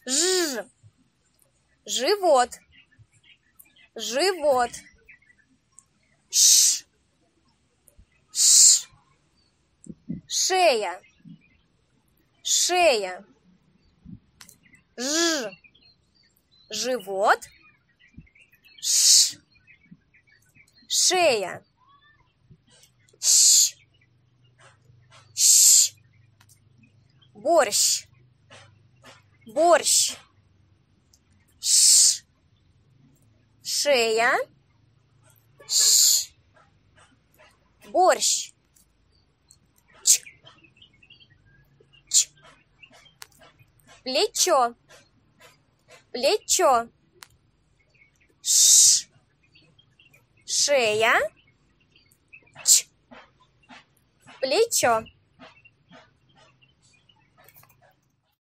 Ж. Живот. Живот. Ш. Ш. Шея. Шея. Ж. Живот. Ш. Шея. Щ. Щ. Борщ. Борщ. Ш. Шея. Щ. Борщ. Ч. Ч. Плечо. Плечо. Ш. Шея. Ч. Плечо.